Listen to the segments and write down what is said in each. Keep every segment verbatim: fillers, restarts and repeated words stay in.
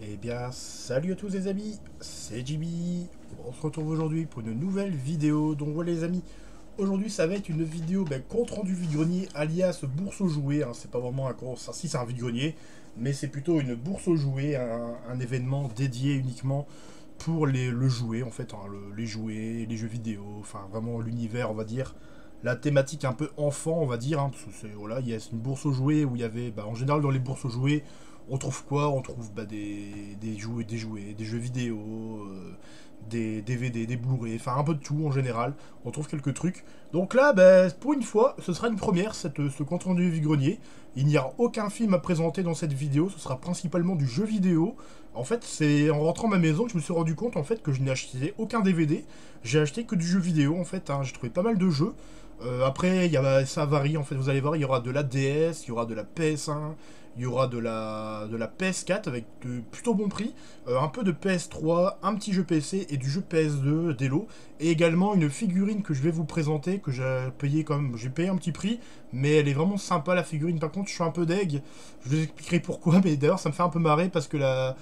Eh bien, salut à tous les amis, c'est J B. On se retrouve aujourd'hui pour une nouvelle vidéo. Donc voilà les amis, aujourd'hui ça va être une vidéo ben, compte rendu vide-grenier alias bourse aux jouets. Hein. C'est pas vraiment un gros, ça, si c'est un vide-grenier, mais c'est plutôt une bourse aux jouets, un, un événement dédié uniquement pour les, le jouet en fait, hein, le- les jouets, les jeux vidéo, enfin vraiment l'univers on va dire. La thématique un peu enfant, on va dire, hein, parce que c'est voilà, il y a une bourse aux jouets où il y avait, bah, en général dans les bourses aux jouets, on trouve quoi? On trouve bah, des, des jouets, des jouets, des jeux vidéo, euh, des D V D, des Blu-ray, enfin un peu de tout en général. On trouve quelques trucs. Donc là, bah, pour une fois, ce sera une première, cette, ce compte rendu vide-grenier. Il n'y aura aucun film à présenter dans cette vidéo, ce sera principalement du jeu vidéo. En fait, c'est en rentrant à ma maison que je me suis rendu compte en fait que je n'ai acheté aucun D V D. J'ai acheté que du jeu vidéo en fait. Hein. J'ai trouvé pas mal de jeux. Euh, après, y a, ça varie en fait. Vous allez voir, il y aura de la D S, il y aura de la P S un, il y aura de la, de la P S quatre avec de plutôt bon prix, euh, un peu de P S trois, un petit jeu P C et du jeu P S deux d'Elo, et également une figurine que je vais vous présenter, que j'ai payé quand même, j'ai payé un petit prix, mais elle est vraiment sympa la figurine. Par contre, je suis un peu deg, je vous expliquerai pourquoi, mais d'ailleurs ça me fait un peu marrer parce que la,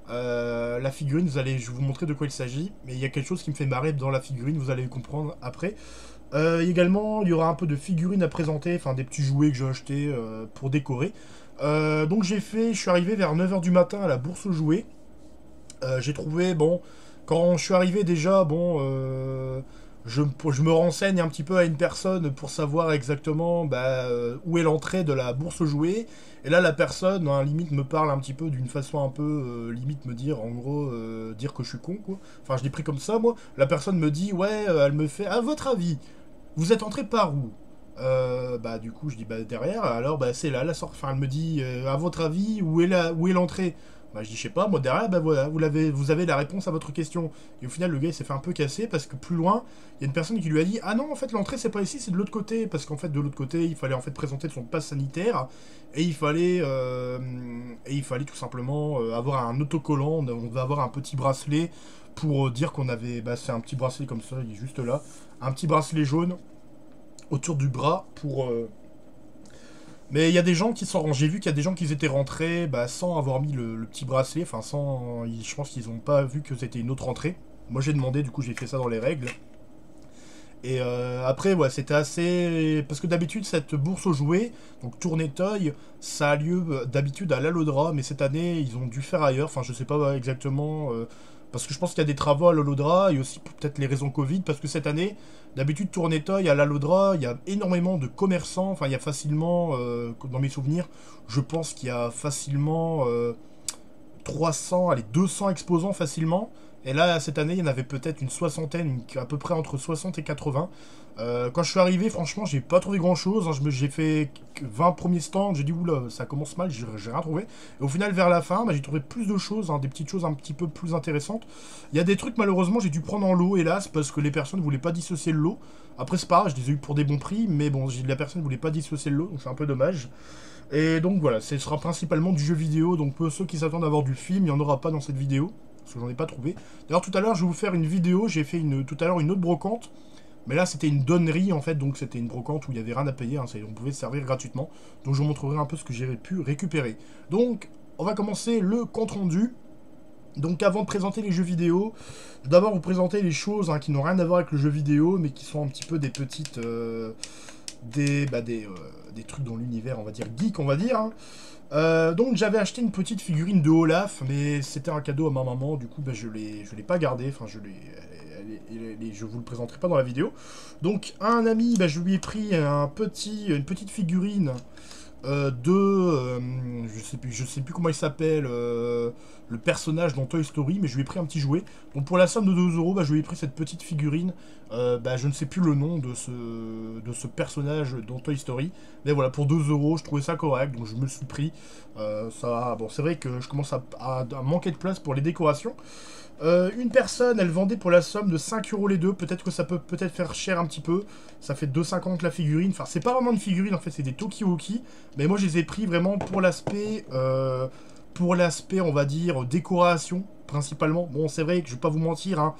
euh, la figurine, vous allez, je vais vous montrer de quoi il s'agit, mais il y a quelque chose qui me fait marrer dans la figurine, vous allez comprendre après. Euh, également, il y aura un peu de figurines à présenter, enfin des petits jouets que j'ai achetés euh, pour décorer. Euh, donc j'ai fait, je suis arrivé vers neuf heures du matin à la bourse aux jouets. Euh, j'ai trouvé, bon, quand je suis arrivé déjà, bon, euh, je, je me renseigne un petit peu à une personne pour savoir exactement bah, euh, où est l'entrée de la bourse aux jouets. Et là, la personne, hein, limite, me parle un petit peu d'une façon un peu, euh, limite, me dire, en gros, euh, dire que je suis con, quoi. Enfin, je l'ai pris comme ça, moi. La personne me dit, ouais, euh, elle me fait, à votre avis, vous êtes entré par où? Euh, bah du coup je dis bah derrière, alors bah c'est là la sortie. Enfin elle me dit euh, à votre avis où est la où est l'entrée? Bah je dis je sais pas, moi derrière bah voilà, vous l'avez vous avez la réponse à votre question. Et au final le gars il s'est fait un peu casser parce que plus loin, il y a une personne qui lui a dit ah non en fait l'entrée c'est pas ici, c'est de l'autre côté parce qu'en fait de l'autre côté, il fallait en fait présenter son passe sanitaire et il fallait euh, et il fallait tout simplement euh, avoir un autocollant, on va avoir un petit bracelet pour euh, dire qu'on avait bah c'est un petit bracelet comme ça, il est juste là, un petit bracelet jaune autour du bras pour. Euh... Mais il y a des gens qui sont. J'ai vu qu'il y a des gens qui étaient rentrés bah, sans avoir mis le, le petit bracelet. Enfin, sans. Je pense qu'ils n'ont pas vu que c'était une autre entrée. Moi, j'ai demandé, du coup, j'ai fait ça dans les règles. Et euh, après, ouais, c'était assez. Parce que d'habitude, cette bourse aux jouets, donc Tournai-Toy, ça a lieu euh, d'habitude à l'Alodra, mais cette année, ils ont dû faire ailleurs. Enfin, je sais pas ouais, exactement. Euh, parce que je pense qu'il y a des travaux à l'Alodra et aussi peut-être les raisons Covid. Parce que cette année, d'habitude, Tournai-Toy à l'Alodra, il y a énormément de commerçants. Enfin, il y a facilement, euh, dans mes souvenirs, je pense qu'il y a facilement euh, trois cents, allez, deux cents exposants facilement. Et là, cette année, il y en avait peut-être une soixantaine, à peu près entre soixante et quatre-vingts. Euh, quand je suis arrivé, franchement, j'ai pas trouvé grand-chose. Hein. Je me- J'ai fait vingt premiers stands, j'ai dit, oula, ça commence mal, j'ai j'ai rien trouvé. Et au final, vers la fin, bah, j'ai trouvé plus de choses, hein, des petites choses un petit peu plus intéressantes. Il y a des trucs, malheureusement, j'ai dû prendre en lot, hélas, parce que les personnes voulaient pas dissocier le lot. Après, c'est pas grave, je les ai eu pour des bons prix, mais bon, j'ai- la personne voulait pas dissocier le lot, donc c'est un peu dommage. Et donc voilà, ce sera principalement du jeu vidéo, donc pour ceux qui s'attendent à voir du film, il n'y en aura pas dans cette vidéo, parce que j'en ai pas trouvé. D'ailleurs tout à l'heure je vais vous faire une vidéo, j'ai fait une, tout à l'heure une autre brocante, mais là c'était une donnerie en fait, donc c'était une brocante où il n'y avait rien à payer, hein, on pouvait se servir gratuitement, donc je vous montrerai un peu ce que j'ai pu récupérer. Donc on va commencer le compte rendu. Donc avant de présenter les jeux vidéo, je vais d'abord vous présenter les choses hein, qui n'ont rien à voir avec le jeu vidéo, mais qui sont un petit peu des petites... euh, des, bah, des, euh, des trucs dans l'univers, on va dire geek, on va dire. Hein. Euh, donc j'avais acheté une petite figurine de Olaf, mais c'était un cadeau à ma maman, du coup bah, je l'ai, je l'ai pas gardé, enfin je l'ai, elle est- elle est- elle est- je vous le présenterai pas dans la vidéo. Donc à un ami, bah, je lui ai pris un petit, une petite figurine euh, de, euh, je sais plus, je sais plus comment il s'appelle, euh, le personnage dans Toy Story, mais je lui ai pris un petit jouet. Donc pour la somme de deux euros, bah, je lui ai pris cette petite figurine. Euh, bah, je ne sais plus le nom de ce, de ce personnage dans Toy Story, mais voilà, pour deux euros, je trouvais ça correct, donc je me le suis pris. Euh, ça, bon, c'est vrai que je commence à, à- à manquer de place pour les décorations. Euh, une personne, elle vendait pour la somme de cinq euros les deux. Peut-être que ça peut peut-être faire cher un petit peu. Ça fait deux cinquante la figurine. Enfin, c'est pas vraiment une figurine, en fait, c'est des Tokiwoki. Mais moi, je les ai pris vraiment pour l'aspect, euh, pour l'aspect, on va dire, décoration, principalement. Bon, c'est vrai que je vais pas vous mentir, hein.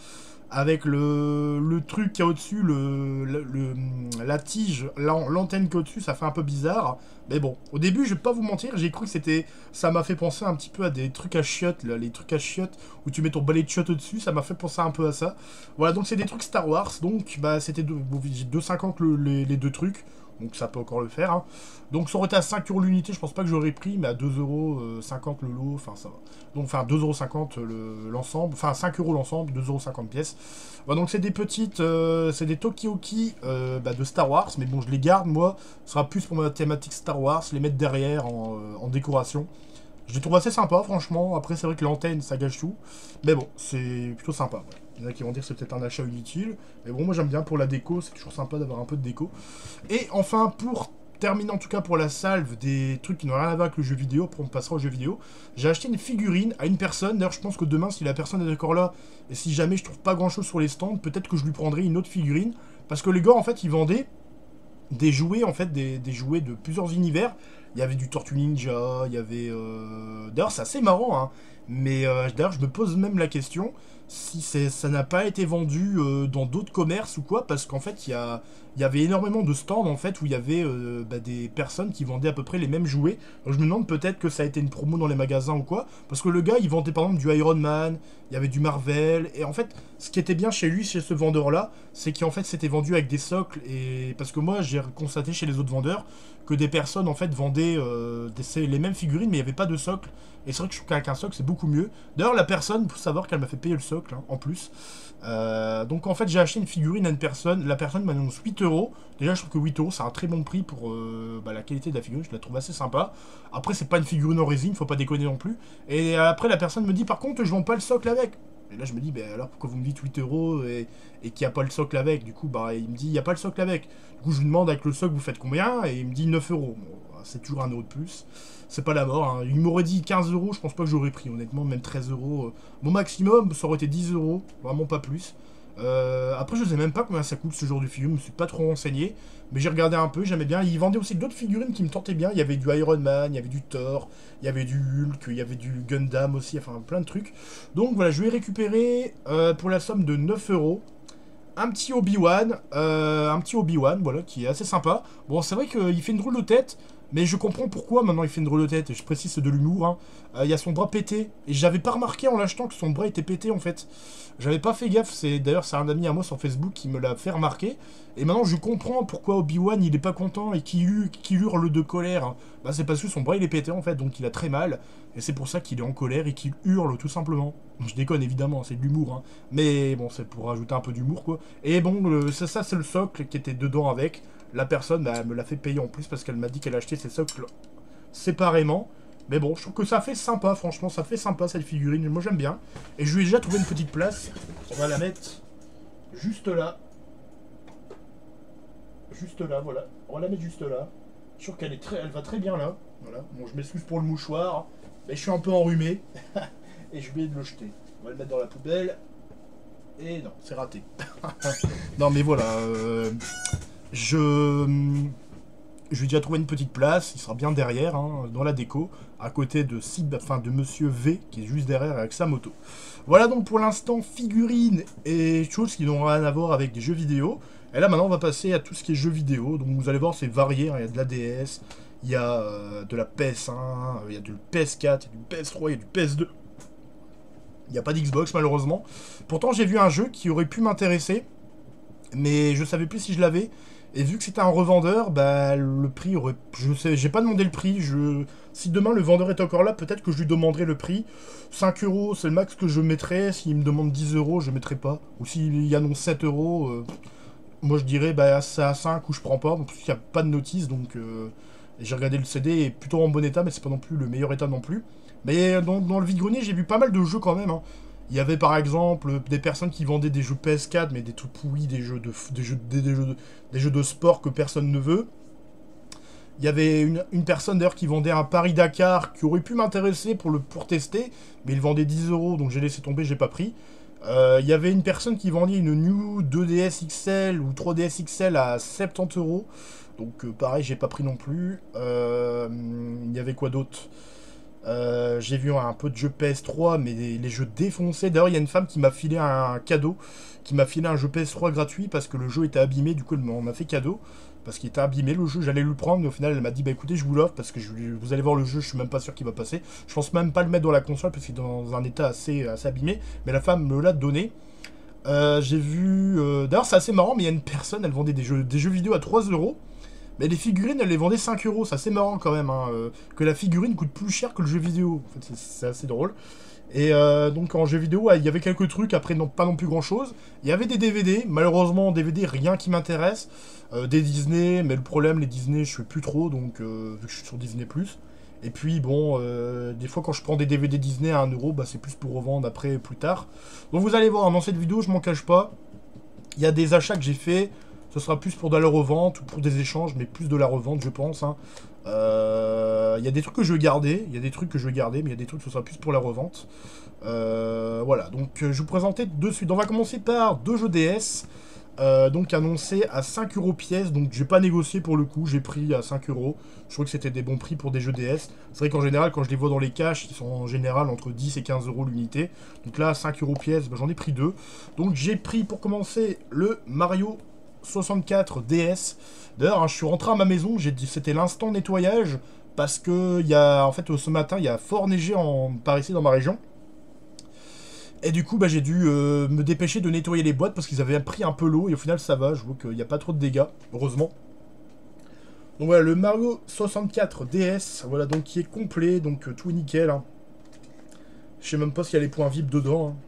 avec le, le truc qu'il y a au-dessus, le, le, le- la tige, l'an- l'antenne qu'il y a au-dessus, ça fait un peu bizarre. Mais bon, au début, je vais pas vous mentir, j'ai cru que c'était... Ça m'a fait penser un petit peu à des trucs à chiottes, là, les trucs à chiottes, où tu mets ton balai de chiottes au-dessus, ça m'a fait penser un peu à ça. Voilà, donc c'est des trucs Star Wars, donc bah c'était deux virgule cinquante le, les, les deux trucs. Donc ça peut encore le faire. Hein. Donc ça aurait été à cinq euros l'unité, je pense pas que j'aurais pris, mais à deux euros cinquante le lot, enfin ça va. Donc enfin deux euros cinquante l'ensemble, enfin cinq euros l'ensemble, deux euros cinquante pièces. Voilà, donc c'est des petites, euh, c'est des Tokioki euh, bah, de Star Wars, mais bon je les garde moi, ce sera plus pour ma thématique Star Wars, les mettre derrière en, euh, en décoration. Je les trouve assez sympa franchement, après c'est vrai que l'antenne ça gâche tout, mais bon c'est plutôt sympa. Ouais. Il y en a qui vont dire que c'est peut-être un achat inutile, mais bon moi j'aime bien pour la déco, c'est toujours sympa d'avoir un peu de déco. Et enfin pour terminer en tout cas pour la salve des trucs qui n'ont rien à voir avec le jeu vidéo, pour on passera au jeu vidéo, j'ai acheté une figurine à une personne, d'ailleurs je pense que demain si la personne est encore là, et si jamais je trouve pas grand chose sur les stands, peut-être que je lui prendrai une autre figurine, parce que les gars en fait ils vendaient des jouets en fait, des, des jouets de plusieurs univers. Il y avait du Tortue Ninja, il y avait... Euh... D'ailleurs c'est assez marrant, hein. Mais euh, d'ailleurs je me pose même la question si ça n'a pas été vendu euh, dans d'autres commerces ou quoi, parce qu'en fait il y, a, y avait énormément de stands en fait où il y avait euh, bah, des personnes qui vendaient à peu près les mêmes jouets. Donc je me demande peut-être que ça a été une promo dans les magasins ou quoi, parce que le gars il vendait par exemple du Iron Man, il y avait du Marvel, et en fait ce qui était bien chez lui, chez ce vendeur là, c'est qu'en fait c'était vendu avec des socles, et parce que moi j'ai constaté chez les autres vendeurs que des personnes en fait vendaient euh, des, les mêmes figurines mais il n'y avait pas de socle. Et c'est vrai que je trouve qu'avec un socle c'est beaucoup mieux. D'ailleurs la personne, faut savoir qu'elle m'a fait payer le socle hein, en plus. Euh, donc en fait j'ai acheté une figurine à une personne, la personne m'annonce huit euros. Déjà je trouve que huit euros c'est un très bon prix pour euh, bah, la qualité de la figurine, je la trouve assez sympa. Après c'est pas une figurine en résine, faut pas déconner non plus. Et après la personne me dit par contre je vends pas le socle avec. Et là je me dis bah alors pourquoi vous me dites huit euros et, et qu'il n'y a pas le socle avec. Du coup bah il me dit il n'y a pas le socle avec. Du coup je lui demande avec le socle vous faites combien et il me dit neuf euros. Bon, c'est toujours un euro de plus. C'est pas la mort. Hein. Il m'aurait dit quinze euros, je pense pas que j'aurais pris, honnêtement, même treize euros. Mon maximum, ça aurait été dix euros, vraiment pas plus. Euh, après, je sais même pas combien ça coûte ce genre de figurine, je me suis pas trop renseigné. Mais j'ai regardé un peu, j'aimais bien. Ils vendaient aussi d'autres figurines qui me tentaient bien. Il y avait du Iron Man, il y avait du Thor, il y avait du Hulk, il y avait du Gundam aussi, enfin plein de trucs. Donc voilà, je vais récupérer euh, pour la somme de neuf euros. Un petit Obi-Wan, euh, un petit Obi-Wan, voilà, qui est assez sympa. Bon, c'est vrai qu'il fait une drôle de tête, mais je comprends pourquoi maintenant il fait une drôle de tête, et je précise c'est de l'humour, hein. Euh, il y a son bras pété, et j'avais pas remarqué en l'achetant que son bras était pété en fait. J'avais pas fait gaffe, c'est d'ailleurs c'est un ami à moi sur Facebook qui me l'a fait remarquer, et maintenant je comprends pourquoi Obi-Wan il est pas content et qu'il qu'il hurle de colère. Hein. Bah c'est parce que son bras il est pété en fait, donc il a très mal, et c'est pour ça qu'il est en colère et qu'il hurle tout simplement. Je déconne évidemment, c'est de l'humour, hein. Mais bon c'est pour rajouter un peu d'humour quoi. Et bon, le, ça, ça c'est le socle qui était dedans avec. La personne bah, me l'a fait payer en plus parce qu'elle m'a dit qu'elle achetait ses socles séparément. Mais bon, je trouve que ça fait sympa, franchement, ça fait sympa cette figurine. Moi j'aime bien. Et je lui ai déjà trouvé une petite place. On va la mettre juste là. Juste là, voilà. On va la mettre juste là. Je trouve qu'elle est très, elle va très bien là. Voilà. Bon, je m'excuse pour le mouchoir, mais je suis un peu enrhumé. Et je vais de le jeter. On va le mettre dans la poubelle. Et non, c'est raté. Non mais voilà. Euh, je... Je lui ai déjà trouvé une petite place, il sera bien derrière, hein, dans la déco, à côté de, Sid, enfin, de Monsieur V, qui est juste derrière avec sa moto. Voilà donc pour l'instant figurines et choses qui n'ont rien à voir avec des jeux vidéo. Et là maintenant on va passer à tout ce qui est jeux vidéo. Donc vous allez voir c'est varié, hein. Il y a de la D S, il y a euh, de la P S un, il y a du P S quatre, il y a du P S trois, il y a du P S deux. Il n'y a pas d'Xbox malheureusement. Pourtant j'ai vu un jeu qui aurait pu m'intéresser, mais je savais plus si je l'avais. Et vu que c'était un revendeur, bah le prix aurait... Je sais, j'ai pas demandé le prix. Je... Si demain le vendeur est encore là, peut-être que je lui demanderai le prix. cinq euros, c'est le max que je mettrais. S'il me demande dix euros, je mettrai pas. Ou s'il annonce sept euros, euh, moi je dirais bah c'est à cinq ou je prends pas. En plus, il n'y a pas de notice, donc... Euh, j'ai regardé le C D, il est plutôt en bon état, mais c'est pas non plus le meilleur état non plus. Mais dans, dans le vide-grenier, j'ai vu pas mal de jeux quand même, hein. Il y avait par exemple des personnes qui vendaient des jeux P S quatre, mais des trucs pourris, des jeux de, des jeux, des, des jeux de, des jeux de sport que personne ne veut. Il y avait une, une personne d'ailleurs qui vendait un Paris-Dakar qui aurait pu m'intéresser pour, le, pour tester, mais il vendait dix euros, donc j'ai laissé tomber, j'ai pas pris. Euh, il y avait une personne qui vendait une New deux D S X L ou trois D S X L à soixante-dix euros, donc euh, pareil, j'ai pas pris non plus. Euh, il y avait quoi d'autre ? Euh, j'ai vu un peu de jeux P S trois, mais les, les jeux défoncés. D'ailleurs, il y a une femme qui m'a filé un cadeau, qui m'a filé un jeu P S trois gratuit parce que le jeu était abîmé. Du coup, elle m'en a fait cadeau parce qu'il était abîmé le jeu. J'allais le prendre, mais au final, elle m'a dit bah écoutez, je vous l'offre parce que je, vous allez voir le jeu. Je suis même pas sûr qu'il va passer. Je pense même pas le mettre dans la console parce qu'il est dans un état assez, assez abîmé. Mais la femme me l'a donné. Euh, j'ai vu. Euh... D'ailleurs, c'est assez marrant, mais il y a une personne, elle vendait des jeux, des jeux vidéo à trois euros. Mais les figurines, elle les vendait cinq euros. C'est assez marrant quand même. Hein, euh, que la figurine coûte plus cher que le jeu vidéo. En fait, c'est assez drôle. Et euh, donc en jeu vidéo, ouais, il y avait quelques trucs. Après, non, pas non plus grand chose. Il y avait des D V D. Malheureusement, D V D, rien qui m'intéresse. Euh, des Disney. Mais le problème, les Disney, je fais plus trop. Donc, euh, vu que je suis sur Disney plus. Et puis, bon, euh, des fois, quand je prends des D V D Disney à un euro, bah, c'est plus pour revendre après, plus tard. Donc, vous allez voir, dans cette vidéo, je m'en cache pas. Il y a des achats que j'ai fait. Ce sera plus pour de la revente ou pour des échanges, mais plus de la revente, je pense. Hein. Euh, il y a des trucs que je vais garder, il y a des trucs que je vais garder, mais il y a des trucs que ce sera plus pour la revente. Euh, voilà, donc euh, je vous présentais de suite. On va commencer par deux jeux D S, euh, donc annoncés à cinq euros pièce. Donc j'ai pas négocié pour le coup, j'ai pris à cinq euros. Je trouve que c'était des bons prix pour des jeux D S. C'est vrai qu'en général, quand je les vois dans les caches, ils sont en général entre dix et quinze euros l'unité. Donc là, cinq euros pièce, bah, j'en ai pris deux. Donc j'ai pris pour commencer le Mario soixante-quatre D S. D'ailleurs, hein, je suis rentré à ma maison, j'ai dit c'était l'instant nettoyage parce que il y a en fait ce matin il y a fort neigé en par ici dans ma région. Et du coup, bah, j'ai dû euh, me dépêcher de nettoyer les boîtes parce qu'ils avaient pris un peu l'eau et au final ça va. Je vois qu'il n'y a pas trop de dégâts, heureusement. Donc voilà, le Mario soixante-quatre D S, voilà donc qui est complet, donc euh, tout est nickel. Hein. Je sais même pas s'il y a les points V I P dedans. Hein.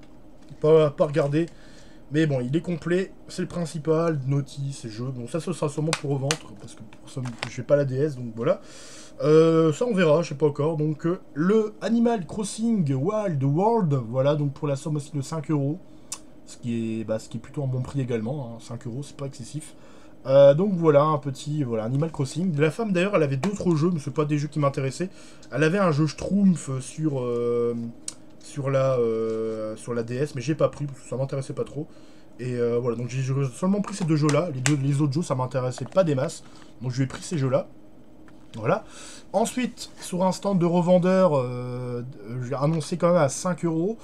Pas, pas regarder. Mais bon, il est complet, c'est le principal, notice et jeux. Bon, ça, ce sera sûrement pour revendre, parce que pour ça, je n'ai pas la D S, donc voilà. Euh, ça, on verra, je sais pas encore. Donc, euh, le Animal Crossing Wild World, voilà, donc pour la somme aussi de cinq euros. Ce qui est, bah, ce qui est plutôt un bon prix également, hein, cinq euros, c'est pas excessif. Euh, donc voilà, un petit voilà, Animal Crossing. La femme, d'ailleurs, elle avait d'autres jeux, mais c'est pas des jeux qui m'intéressaient. Elle avait un jeu Schtroumpf sur... Euh, sur la, euh, sur la D S, mais j'ai pas pris parce que ça m'intéressait pas trop. Et euh, voilà, donc j'ai seulement pris ces deux jeux-là. Les, deux, les autres jeux, ça m'intéressait pas des masses. Donc je lui ai pris ces jeux-là. Voilà. Ensuite, sur un stand de revendeur, euh, j'ai annoncé quand même à cinq euros.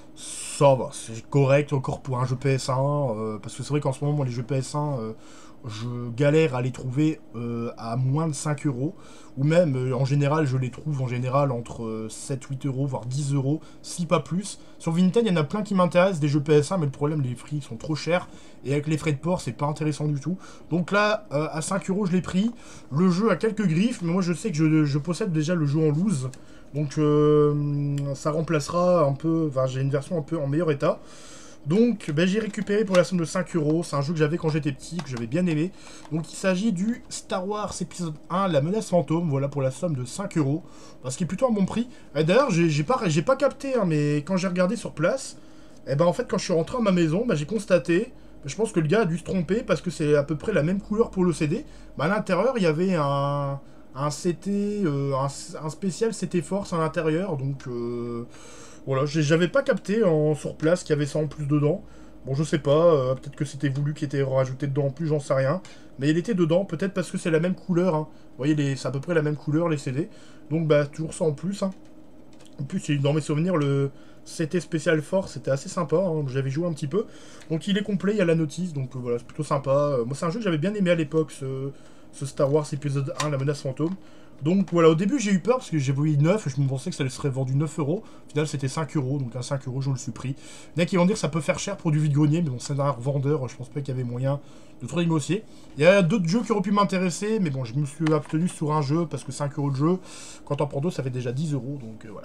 Ça va, c'est correct encore pour un jeu P S un. Euh, parce que c'est vrai qu'en ce moment, moi, les jeux P S un, euh, je galère à les trouver euh, à moins de cinq euros. Ou même, euh, en général, je les trouve en général entre euh, sept huit euros, voire dix euros, si pas plus. Sur Vinted, il y en a plein qui m'intéressent, des jeux P S un, mais le problème, les prix sont trop chers. Et avec les frais de port, c'est pas intéressant du tout. Donc là, euh, à cinq euros, je l'ai pris. Le jeu a quelques griffes, mais moi, je sais que je, je possède déjà le jeu en loose. Donc, euh, ça remplacera un peu... Enfin, j'ai une version un peu en meilleur état. Donc, ben, j'ai récupéré pour la somme de cinq euros. C'est un jeu que j'avais quand j'étais petit, que j'avais bien aimé. Donc, il s'agit du Star Wars épisode un, La menace fantôme. Voilà, pour la somme de cinq euros. Ce qui est plutôt un bon prix. D'ailleurs, j'ai pas, j'ai pas capté, hein, mais quand j'ai regardé sur place, et ben, en fait, quand je suis rentré à ma maison, ben, j'ai constaté... Je pense que le gars a dû se tromper parce que c'est à peu près la même couleur pour le C D. Ben, à l'intérieur, il y avait un... un C T... Euh, un, un spécial C T Force à l'intérieur. Donc... Euh... Voilà, j'avais pas capté en, sur place qu'il y avait ça en plus dedans. Bon, je sais pas, euh, peut-être que c'était voulu qu'il était rajouté dedans en plus, j'en sais rien. Mais il était dedans, peut-être parce que c'est la même couleur. Hein. Vous voyez, c'est à peu près la même couleur, les C D. Donc, bah, toujours ça en plus. Hein. En plus, dans mes souvenirs, le C T Special Force, c'était assez sympa. Hein. J'avais joué un petit peu. Donc, il est complet, il y a la notice. Donc, euh, voilà, c'est plutôt sympa. Euh, moi, c'est un jeu que j'avais bien aimé à l'époque, ce, ce Star Wars épisode un, La menace fantôme. Donc voilà, au début j'ai eu peur parce que j'ai voulu neuf, je me pensais que ça serait vendu neuf euros. Au final c'était cinq euros, donc à cinq euros je le suis pris. Il y en a qui vont dire que ça peut faire cher pour du vide-grenier, mais bon, c'est un revendeur, je pense pas qu'il y avait moyen de trop négocier. Il y a d'autres jeux qui auraient pu m'intéresser, mais bon, je me suis abstenu sur un jeu parce que cinq euros de jeu, quand on prend deux, ça fait déjà dix euros, donc euh, voilà.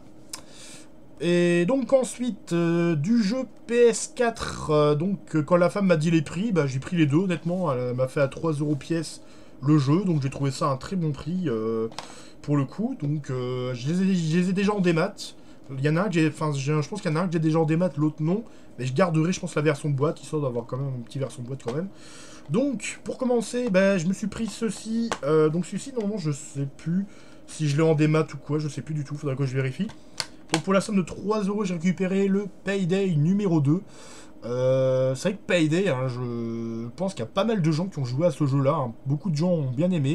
Et donc ensuite, euh, du jeu P S quatre, euh, donc euh, quand la femme m'a dit les prix, bah, j'ai pris les deux honnêtement, elle m'a fait à trois euros pièce le jeu, donc j'ai trouvé ça un très bon prix euh, pour le coup, donc euh, je, les ai, je les ai déjà en démat. Il y en a un que j'ai, enfin je pense qu'il y en a un que j'ai déjà en démat, l'autre non, mais je garderai je pense la version boîte, histoire d'avoir quand même une petite version boîte quand même. Donc pour commencer, ben, je me suis pris ceci, euh, donc celui-ci normalement je sais plus si je l'ai en démat ou quoi, je sais plus du tout, faudrait que je vérifie. Donc pour la somme de trois euros, j'ai récupéré le Payday numéro deux. Euh, c'est vrai que Payday, hein, je pense qu'il y a pas mal de gens qui ont joué à ce jeu-là. Hein. Beaucoup de gens ont bien aimé.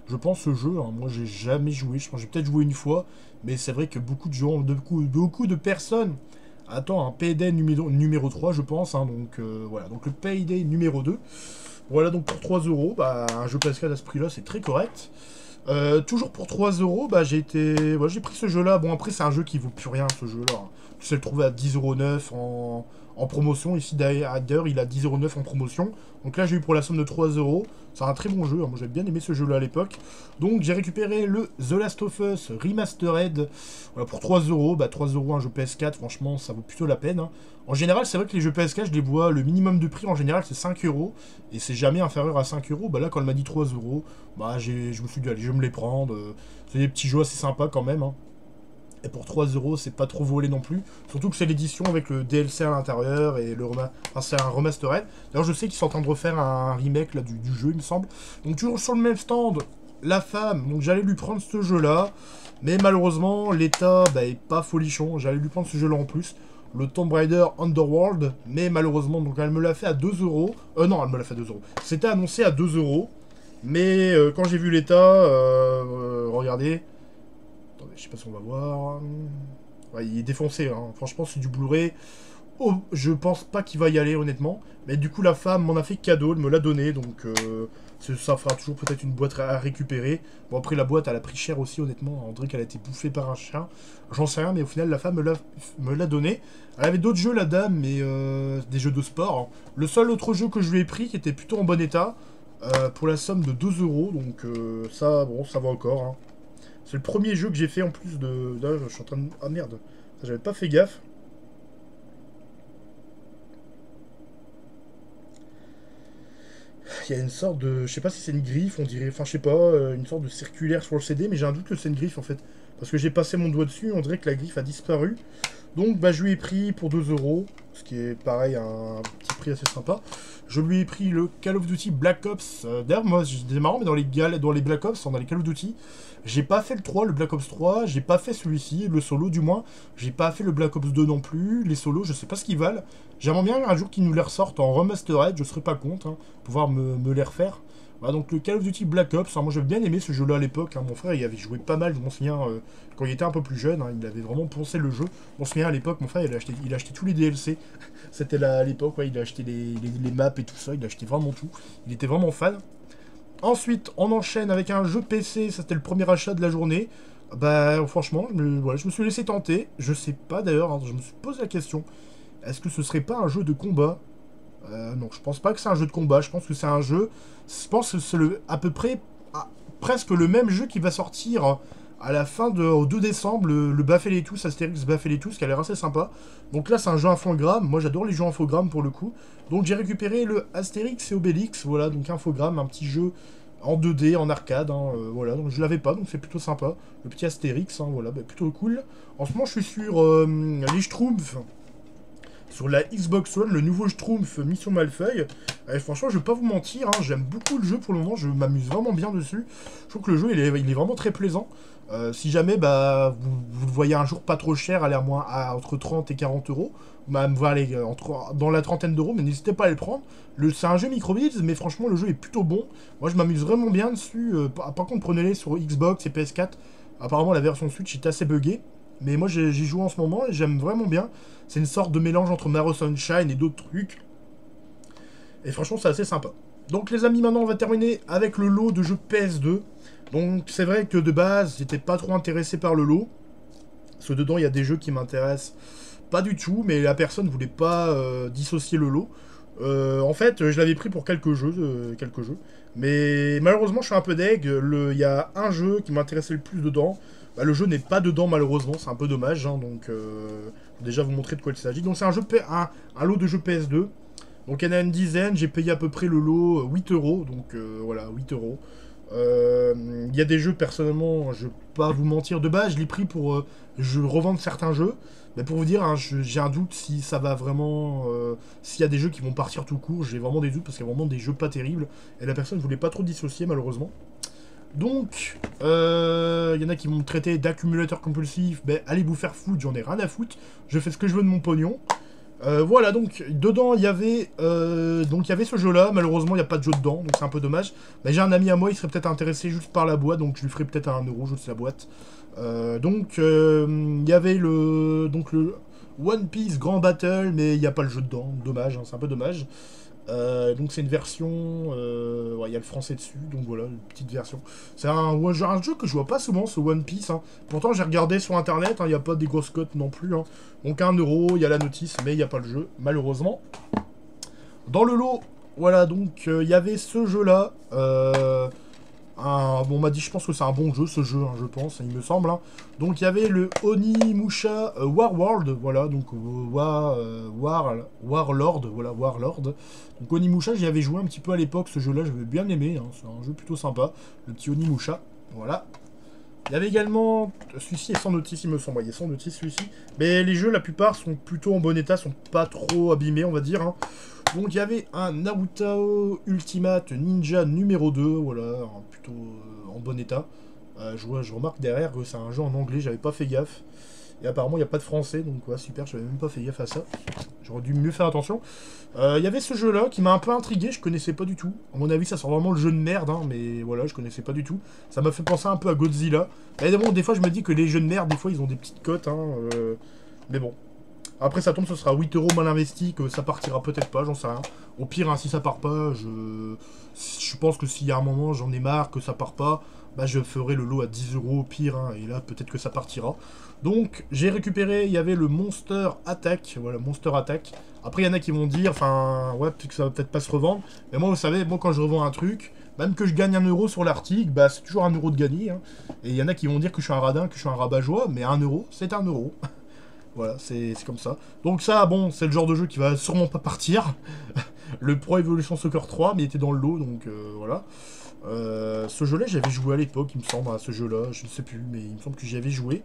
je pense, ce jeu. Hein. Moi, j'ai jamais joué. Je pense que j'ai peut-être joué une fois. Mais c'est vrai que beaucoup de gens, de beaucoup, beaucoup de personnes attendent un Payday numéro, numéro trois, je pense. Hein. Donc, euh, voilà. Donc, le Payday numéro deux. Voilà, donc pour trois euros, bah, un jeu P S quatre à ce prix-là, c'est très correct. Euh, toujours pour trois euros, bah, j'ai été... ouais, j'ai pris ce jeu-là. Bon, après, c'est un jeu qui vaut plus rien, ce jeu-là. Hein. Tu sais le trouver à dix euros neuf en... en promotion. Ici, d'ailleurs, il a dix euros neuf en promotion. Donc là, j'ai eu pour la somme de trois euros. C'est un très bon jeu. Hein. Moi, j'avais bien aimé ce jeu-là à l'époque. Donc, j'ai récupéré le The Last of Us Remastered. Voilà, pour trois euros. Bah, trois euros, un jeu P S quatre, franchement, ça vaut plutôt la peine. Hein. En général, c'est vrai que les jeux P S quatre, je les vois, le minimum de prix, en général, c'est cinq euros. Et c'est jamais inférieur à cinq euros. Bah là, quand elle m'a dit trois euros, bah, je me suis dit, allez, je vais me les prendre. C'est des petits jeux assez sympas quand même. Hein. Et pour trois euros, c'est pas trop volé non plus. Surtout que c'est l'édition avec le D L C à l'intérieur et le rema... enfin, c'est un remastered. D'ailleurs, je sais qu'ils sont en train de refaire un remake là, du, du jeu, il me semble. Donc, toujours sur le même stand, la femme. Donc, j'allais lui prendre ce jeu-là. Mais malheureusement, l'état bah, est pas folichon. J'allais lui prendre ce jeu-là en plus. Le Tomb Raider Underworld. Mais malheureusement, donc elle me l'a fait à deux euros. Euh, non, elle me l'a fait à deux euros. C'était annoncé à deux euros. Mais euh, quand j'ai vu l'état, euh, euh, regardez. Attendez, je sais pas si on va voir. Ouais, il est défoncé, hein. Franchement, c'est du Blu-ray. Oh, je pense pas qu'il va y aller, honnêtement. Mais du coup, la femme m'en a fait cadeau, elle me l'a donné. Donc, euh, ça fera toujours peut-être une boîte à récupérer. Bon, après, la boîte, elle a pris cher aussi, honnêtement. On dirait qu'elle a été bouffée par un chien. J'en sais rien, mais au final, la femme me l'a donné. Elle avait d'autres jeux, la dame, mais euh, des jeux de sport. Le seul autre jeu que je lui ai pris, qui était plutôt en bon état, euh, pour la somme de deux euros. Donc, euh, ça, bon, ça va encore, hein. C'est le premier jeu que j'ai fait en plus de... Là, je suis en train de... Ah merde, j'avais pas fait gaffe. Il y a une sorte de... Je sais pas si c'est une griffe, on dirait... Enfin, je sais pas, une sorte de circulaire sur le C D, mais j'ai un doute que c'est une griffe en fait. Parce que j'ai passé mon doigt dessus, on dirait que la griffe a disparu. Donc, bah, je lui ai pris pour deux euros, ce qui est pareil, un petit prix assez sympa. Je lui ai pris le Call of Duty Black Ops. Euh, D'ailleurs, moi, c'est marrant, mais dans les, dans les Black Ops, dans les Call of Duty, j'ai pas fait le trois, le Black Ops trois, j'ai pas fait celui-ci, le solo du moins. J'ai pas fait le Black Ops deux non plus, les solos, je sais pas ce qu'ils valent. J'aimerais bien un jour qu'ils nous les ressortent en remastered, je serais pas contre, hein, pouvoir me, me les refaire. Voilà, donc le Call of Duty Black Ops, hein, moi j'avais bien aimé ce jeu-là à l'époque. Hein, mon frère il avait joué pas mal, je m'en souviens, euh, quand il était un peu plus jeune, hein, il avait vraiment poncé le jeu. Je m'en souviens à l'époque, mon frère il a acheté, il a acheté tous les D L C. C'était à l'époque, ouais, il a acheté les, les, les maps et tout ça, il a acheté vraiment tout. Il était vraiment fan. Ensuite, on enchaîne avec un jeu P C, ça c'était le premier achat de la journée. Bah franchement, je me, voilà, je me suis laissé tenter. Je sais pas d'ailleurs, hein, je me suis posé la question. Est-ce que ce serait pas un jeu de combat? Euh, non, je pense pas que c'est un jeu de combat. Je pense que c'est un jeu... Je pense que c'est le, à peu près... À, presque le même jeu qui va sortir à la fin de... Au deux décembre, le, le Baffeletous, Astérix Baffeletous, qui a l'air assez sympa. Donc là, c'est un jeu infogramme. Moi, j'adore les jeux infogrammes pour le coup. Donc j'ai récupéré le Astérix et Obélix. Voilà, donc infogramme, un petit jeu en deux D, en arcade. Hein, euh, voilà, donc je l'avais pas, donc c'est plutôt sympa. Le petit Astérix, hein, voilà, bah, plutôt cool. En ce moment, je suis sur euh, les Schtroumpfs. Sur la Xbox One, le nouveau Schtroumpf Mission Malfeuille. Et franchement, je vais pas vous mentir, hein, j'aime beaucoup le jeu pour le moment, je m'amuse vraiment bien dessus. Je trouve que le jeu, il est, il est vraiment très plaisant. Euh, si jamais bah, vous, vous le voyez un jour pas trop cher, aller à moins à entre trente et quarante euros, même bah, aller entre, dans la trentaine d'euros, mais n'hésitez pas à le prendre. C'est un jeu microbiz, mais franchement, le jeu est plutôt bon. Moi, je m'amuse vraiment bien dessus. Euh, par, par contre, prenez-les sur Xbox et P S quatre. Apparemment, la version Switch est assez buggée. Mais moi, j'y joue en ce moment et j'aime vraiment bien. C'est une sorte de mélange entre Mario Sunshine et d'autres trucs. Et franchement, c'est assez sympa. Donc, les amis, maintenant, on va terminer avec le lot de jeux P S deux. Donc, c'est vrai que de base, j'étais pas trop intéressé par le lot. Parce que dedans, il y a des jeux qui m'intéressent pas du tout. Mais la personne ne voulait pas euh, dissocier le lot. Euh, en fait, je l'avais pris pour quelques jeux, euh, quelques jeux. Mais malheureusement, je suis un peu deg. Il y a un jeu qui m'intéressait le plus dedans. Bah, le jeu n'est pas dedans malheureusement, c'est un peu dommage, hein, donc euh, déjà vous montrer de quoi il s'agit. Donc c'est un, jeu un, un lot de jeux P S deux, donc il y en a une dizaine, j'ai payé à peu près le lot huit euros, donc euh, voilà, huit euros. Il y a des jeux personnellement, je vais pas vous mentir, de base je l'ai pris pour euh, je revendre certains jeux, mais pour vous dire, hein, j'ai un doute si ça va vraiment, euh, s'il y a des jeux qui vont partir tout court, j'ai vraiment des doutes parce qu'il y a vraiment des jeux pas terribles, et la personne voulait pas trop dissocier malheureusement. Donc, il euh, y en a qui vont me traiter d'accumulateur compulsif. Ben, allez vous faire foutre, j'en ai rien à foutre. Je fais ce que je veux de mon pognon. Euh, voilà, donc, dedans, il y avait euh, donc il y avait ce jeu-là. Malheureusement, il n'y a pas de jeu dedans, donc c'est un peu dommage. Mais j'ai un ami à moi, il serait peut-être intéressé juste par la boîte, donc je lui ferai peut-être à un euro juste la boîte. Euh, donc, euh, il y avait le, donc le One Piece Grand Battle, mais il n'y a pas le jeu dedans. Dommage, hein, c'est un peu dommage. Euh, donc c'est une version, euh, ouais, il y a le français dessus, donc voilà, une petite version. C'est un, ouais, genre un jeu que je vois pas souvent, ce One Piece. Hein. Pourtant j'ai regardé sur internet, il hein, n'y a pas des grosses cotes non plus. Hein. Donc un euro, il y a la notice, mais il n'y a pas le jeu, malheureusement. Dans le lot, voilà, donc il euh, y avait ce jeu-là. Euh, un, bon, on m'a dit, je pense que c'est un bon jeu, ce jeu, hein, je pense, il me semble. Hein. Donc il y avait le Onimusha euh, War World, voilà, donc euh, War, euh, War, Warlord, voilà, Warlord. Donc Onimusha, j'y avais joué un petit peu à l'époque, ce jeu-là, j'avais bien aimé, hein, c'est un jeu plutôt sympa, le petit Onimusha, voilà. Il y avait également, celui-ci est sans notice, il me semble, il est sans notice celui-ci. Mais les jeux, la plupart, sont plutôt en bon état, sont pas trop abîmés, on va dire. Hein. Donc il y avait un Naruto Ultimate Ninja numéro deux, voilà, plutôt euh, en bon état. Euh, je, vois, je remarque derrière que c'est un jeu en anglais, j'avais pas fait gaffe. Et apparemment il n'y a pas de français, donc ouais, super, j'avais même pas fait gaffe à ça. J'aurais dû mieux faire attention. Euh, Il y avait ce jeu-là qui m'a un peu intrigué, je connaissais pas du tout. À mon avis, ça sent vraiment le jeu de merde, hein, mais voilà, je connaissais pas du tout. Ça m'a fait penser un peu à Godzilla. Mais bon, des fois je me dis que les jeux de merde, des fois ils ont des petites cotes, hein, euh, mais bon. Après ça tombe, ce sera huit euros mal investi, que ça partira peut-être pas, j'en sais rien. Au pire, hein, si ça part pas, je, je pense que s'il y a un moment, j'en ai marre, que ça part pas, bah je ferai le lot à dix euros au pire, hein, et là peut-être que ça partira. Donc j'ai récupéré, il y avait le Monster Attack, voilà, Monster Attack. Après il y en a qui vont dire, enfin, ouais, peut-être que ça va peut-être pas se revendre, mais moi vous savez, moi quand je revends un truc, même que je gagne un euro sur l'article, bah c'est toujours un euro de gagné, hein. Et il y en a qui vont dire que je suis un radin, que je suis un rabat-joie, mais un euro, c'est un euro. Voilà, c'est comme ça. Donc ça, bon, c'est le genre de jeu qui va sûrement pas partir. Le Pro Evolution Soccer trois, mais il était dans le lot, donc euh, voilà. Euh, ce jeu-là, j'avais joué à l'époque, il me semble, à ce jeu-là, je ne sais plus, mais il me semble que j'y avais joué.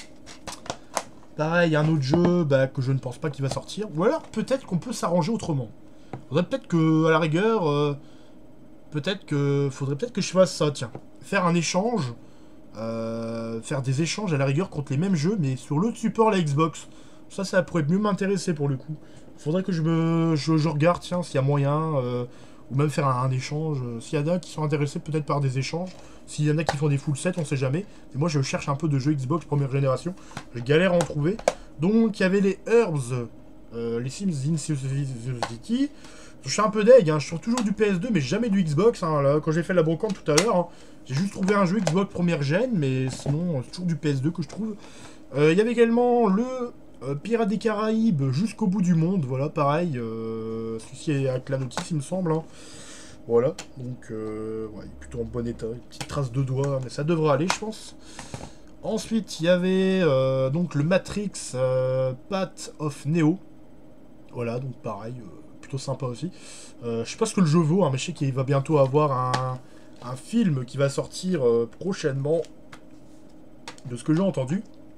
Pareil, un autre jeu bah, que je ne pense pas qu'il va sortir. Ou alors, peut-être qu'on peut, s'arranger autrement. Faudrait peut-être que, à la rigueur, euh, peut-être que... Faudrait peut-être que je fasse ça, tiens. Faire un échange... Euh, faire des échanges à la rigueur contre les mêmes jeux, mais sur l'autre support, la Xbox. Ça, ça pourrait mieux m'intéresser pour le coup. Faudrait que je me, je, je regarde, tiens, s'il y a moyen, euh, ou même faire un, un échange. S'il y en a qui sont intéressés peut-être par des échanges, s'il y en a qui font des full sets, on sait jamais. Et moi, je cherche un peu de jeux Xbox première génération. Je galère à en trouver. Donc, il y avait les Herbs, euh, les Sims in City. Je suis un peu deg, hein. Je trouve toujours du P S deux, mais jamais du Xbox. Hein, là, quand j'ai fait la brocante tout à l'heure, hein, j'ai juste trouvé un jeu Xbox première gêne, mais sinon, c'est toujours du P S deux que je trouve. Il euh, y avait également le euh, Pirates des Caraïbes jusqu'au bout du monde, voilà, pareil. Euh, Celui-ci est avec la notice, il me semble. Hein. Voilà, donc, euh, ouais, plutôt en bon état. Une petite trace de doigt, mais ça devrait aller, je pense. Ensuite, il y avait euh, donc le Matrix euh, Path of Neo. Voilà, donc pareil. Euh, plutôt sympa aussi. Euh, je sais pas ce que le jeu vaut, hein, mais je sais qu'il va bientôt avoir un, un film qui va sortir euh, prochainement, de ce que j'ai entendu.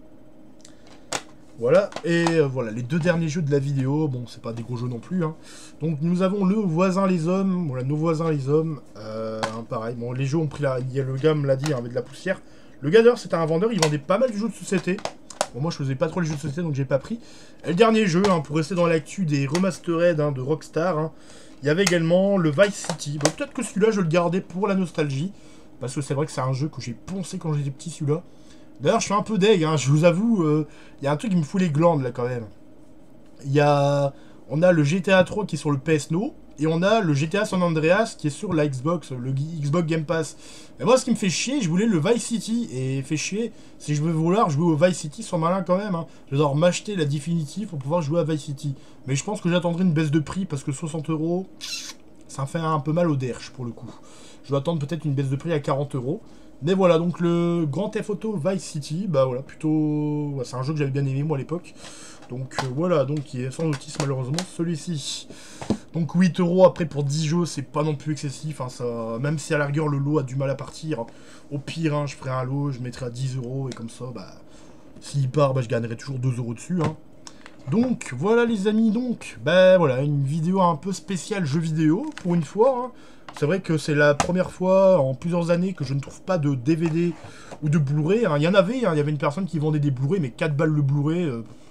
Voilà, et euh, voilà, les deux derniers jeux de la vidéo, bon, c'est pas des gros jeux non plus, hein. Donc nous avons le Voisin les Hommes, voilà, Nos Voisins les Hommes, euh, hein, pareil, bon, les jeux ont pris la... Il y a le gars me l'a dit, hein, avec de la poussière. Le gars d'ailleurs, c'était un vendeur, il vendait pas mal de jeux de société. Bon, moi je faisais pas trop les jeux de société, donc j'ai pas pris. Et le dernier jeu, hein, pour rester dans l'actu des remastered hein, de Rockstar, hein, il y avait également le Vice City. Bon, peut-être que celui-là, je le gardais pour la nostalgie, parce que c'est vrai que c'est un jeu que j'ai poncé quand j'étais petit, celui-là. D'ailleurs, je suis un peu deg, hein, je vous avoue, il euh, y a un truc qui me fout les glandes, là, quand même. Il y a... On a le G T A trois qui est sur le P S Now, et on a le G T A San Andreas qui est sur la Xbox, le Xbox Game Pass. Et moi, ce qui me fait chier, je voulais le Vice City, et fait chier, si je veux vouloir jouer au Vice City, sans malin quand même, hein. Je vais devoir m'acheter la définitive pour pouvoir jouer à Vice City. Mais je pense que j'attendrai une baisse de prix, parce que soixante euros, ça me fait un peu mal au derche, pour le coup. Je dois attendre peut-être une baisse de prix à quarante euros. Mais voilà, donc le Grand Theft Auto Vice City, bah voilà, plutôt... Ouais, c'est un jeu que j'avais bien aimé, moi, à l'époque. Donc euh, voilà, donc il est sans notice, malheureusement, celui-ci. Donc huit euros après pour dix jeux, c'est pas non plus excessif, hein, ça... Même si à la rigueur, le lot a du mal à partir, hein. Au pire, hein, je ferai un lot, je mettrai à dix euros, et comme ça, bah... S'il part, bah je gagnerai toujours deux euros dessus, hein. Donc, voilà les amis, donc, bah voilà, une vidéo un peu spéciale jeu vidéo, pour une fois, hein. C'est vrai que c'est la première fois en plusieurs années que je ne trouve pas de D V D ou de Blu-ray. Hein. Il y en avait, hein. Il y avait une personne qui vendait des Blu-ray, mais quatre balles le Blu-ray. Euh,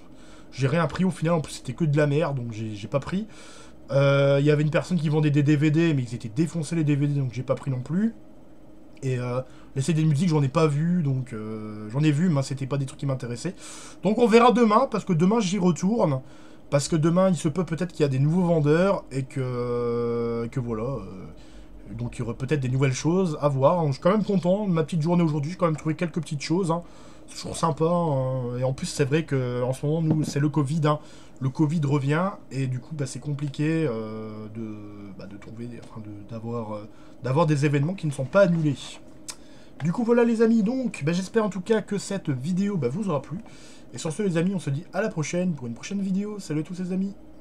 j'ai rien pris au final, en plus c'était que de la merde, donc j'ai pas pris. Il euh, y avait une personne qui vendait des D V D, mais ils étaient défoncés les D V D, donc j'ai pas pris non plus. Et euh, les C D de musique, j'en ai pas vu, donc euh, j'en ai vu, mais c'était pas des trucs qui m'intéressaient. Donc on verra demain, parce que demain j'y retourne. Parce que demain, il se peut peut-être qu'il y a des nouveaux vendeurs, et que, que voilà. Euh, donc il y aurait peut-être des nouvelles choses à voir. Je suis quand même content de ma petite journée aujourd'hui, j'ai quand même trouvé quelques petites choses. Hein. C'est toujours sympa, hein. Et en plus c'est vrai qu'en ce moment, nous, c'est le Covid. Hein. Le Covid revient, et du coup, bah, c'est compliqué euh, de, bah, de trouver, enfin, d'avoir euh, d'avoir des événements qui ne sont pas annulés. Du coup, voilà les amis, donc, bah, j'espère en tout cas que cette vidéo bah, vous aura plu. Et sur ce les amis, on se dit à la prochaine pour une prochaine vidéo. Salut à tous les amis.